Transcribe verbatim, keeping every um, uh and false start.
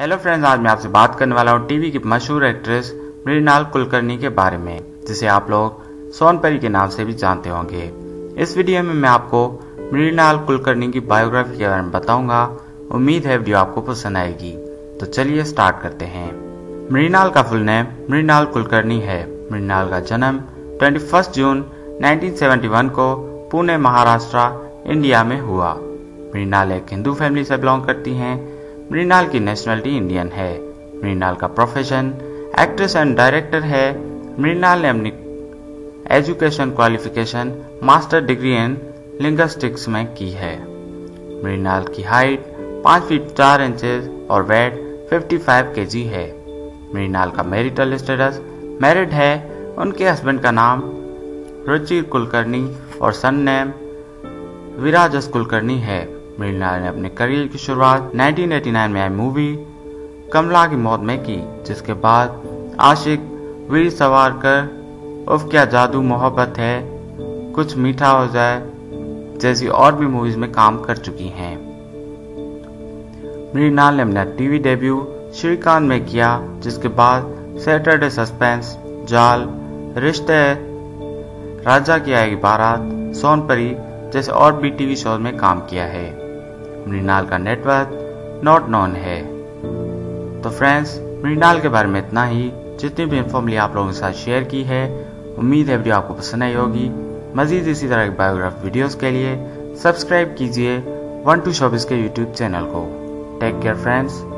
Hello friends, आज मैं आपसे बात करने वाला हूँ टीवी की मशहूर एक्ट्रेस मृणाल कुलकर्णी के बारे में, जिसे आप लोग सोनपरी के नाम से भी जानते होंगे। इस वीडियो में मैं आपको मृणाल कुलकर्णी की बायोग्राफी के बारे में बताऊंगा। उम्मीद है वीडियो आपको पसंद आएगी। तो चलिए स्टार्ट करते हैं। मृणाल का फुल नेम मृणाल कुलकर्णी है। मृणाल का जन्म इक्कीस जून उन्नीस सौ इकहत्तर को पुणे, महाराष्ट्र, इंडिया में हुआ। मृणाल एक हिंदू फैमिली से बिलोंग करती हैं। मृणाल की नेशनलिटी इंडियन है। मृणाल का प्रोफेशन एक्ट्रेस एंड डायरेक्टर है। मृणाल ने अपनी education qualification master degree in linguistics में की है। मृणाल की हाइट पाँच फीट चार इंचेस और वेट पचपन केजी है। मृणाल का मैरिटल स्टेटस मैरिड है। उनके हस्बैंड का नाम रुचिर कुलकर्णी और सन नेम विराजस कुलकर्णी है। मृणाल ने अपने करियर की शुरुआत उन्नीस सौ नवासी में आई मूवी कमला की मौत में की, जिसके बाद आशिक, वीर सावरकर, उफ क्या जादू मोहब्बत है, कुछ मीठा हो जाए जैसी और भी मूवीज में काम कर चुकी हैं। मृणाल ने अपना टीवी डेब्यू श्रीकांत में किया, जिसके बाद सैटरडे सस्पेंस, जाल, रिश्ते, राजा की आएगी बारात, सोनपरी जैसे और भी टीवी शोज में काम किया है। मृणाल का नेटवर्थ नॉट नोन है। तो फ्रेंड्स, मृणाल के बारे में इतना ही। जितनी भी इन्फॉर्म लिया आप लोगों के साथ शेयर की है। उम्मीद है वीडियो आपको पसंद आई होगी। मजीद इसी तरह की बायोग्राफी वीडियोस के लिए सब्सक्राइब कीजिए वन टू शोबिस के यूट्यूब चैनल को। Take care friends.